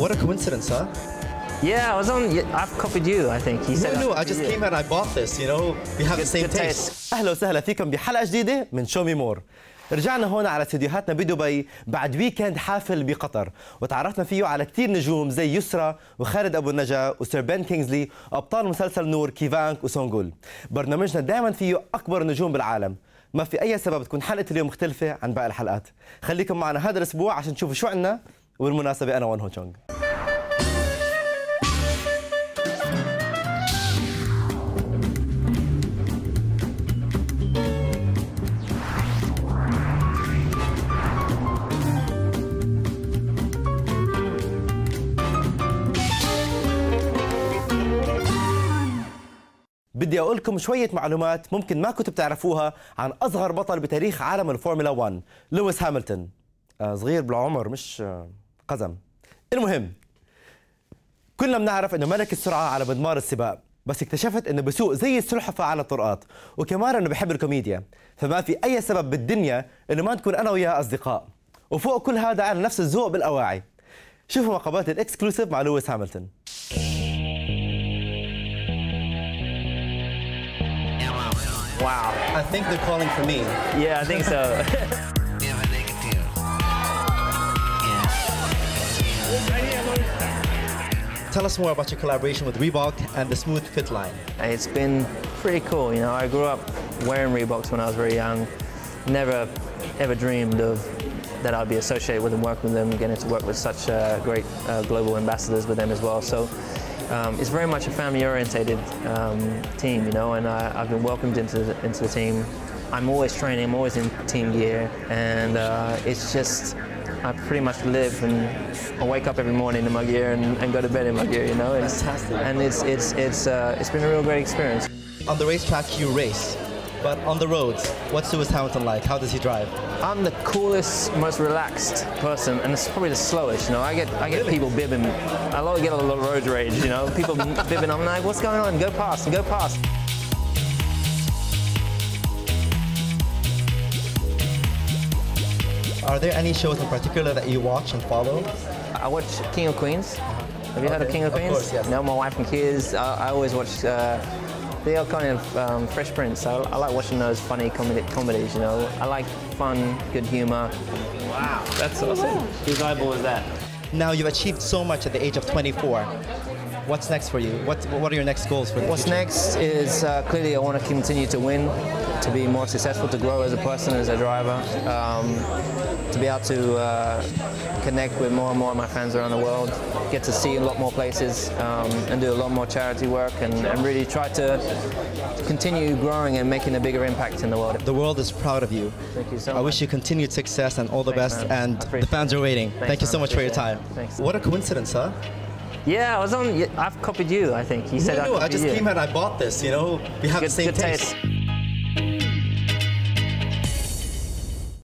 What a coincidence, huh? Yeah, I've copied you, I think. He said No, I just came and I bought this, you know? We have the same taste. أهلا وسهلا فيكم بحلقة جديدة من شو مي مور. رجعنا هون على استديوهاتنا بدبي بعد ويكند حافل بقطر، وتعرفنا فيه على كثير نجوم زي يسرا وخالد ابو النجا وسير بن كينغزلي وابطال مسلسل نور كيفانك وسونغول. برنامجنا دائما فيه اكبر النجوم بالعالم، ما في اي سبب تكون حلقة اليوم مختلفة عن باقي الحلقات. خليكم معنا هذا الاسبوع عشان تشوفوا شو عندنا، وبالمناسبة انا وانهو تشونغ. بدي أقول لكم شوية معلومات ممكن ما كنتوا بتعرفوها عن أصغر بطل بتاريخ عالم الفورمولا 1 لويس هاملتون. صغير بالعمر مش قزم. المهم، كلنا بنعرف إنه ملك السرعة على مضمار السباق، بس اكتشفت إنه بسوق زي السلحفاة على الطرقات، وكمان إنه بحب الكوميديا، فما في أي سبب بالدنيا إنه ما نكون أنا وياه أصدقاء. وفوق كل هذا على نفس الذوق بالأواعي. شوفوا مقابلات الإكسكلوسيف مع لويس هاملتون. Wow. I think they're calling for me. Yeah, I think so. Tell us more about your collaboration with Reebok and the Smooth Fit line. It's been pretty cool. You know, I grew up wearing Reeboks when I was very young. Never ever dreamed of that I'd be associated with them, working with them, getting to work with such great global ambassadors with them as well. So it's very much a family-orientated team, you know, and I've been welcomed into the team. I'm always training, I'm always in team gear, and it's just, I pretty much live and I wake up every morning in my gear and go to bed in my gear, you know. Fantastic. And it's been a real great experience. On the racetrack, you race, but on the roads, what's Lewis Hamilton like? How does he drive? I'm the coolest, most relaxed person, and it's probably the slowest. You know, I get really? People bibbing. I get a lot of road rage. You know, people bibbing. I'm like, what's going on? Go past and go past. Are there any shows in particular that you watch and follow? I watch King of Queens. Have you heard of King of Queens? Of course, yes. No, my wife and kids. I always watch. They are kind of Fresh Prince. I like watching those funny comedies, you know. I like fun, good humor. Wow, that's awesome. Whose eyeball is that? Now you've achieved so much at the age of 24. What's next for you? What are your next goals for the What's future? next is clearly I want to continue to win, to be more successful, to grow as a person, as a driver, to be able to connect with more and more of my fans around the world, get to see a lot more places, and do a lot more charity work, and really try to continue growing and making a bigger impact in the world. The world is proud of you. Thank you so much. I wish you continued success and all the best, man. and the fans are waiting. Thank you so much for your time. Thanks. What a coincidence, huh? Yeah, I've copied you, I think. You said No, I just came and I bought this, you know? We have the same taste.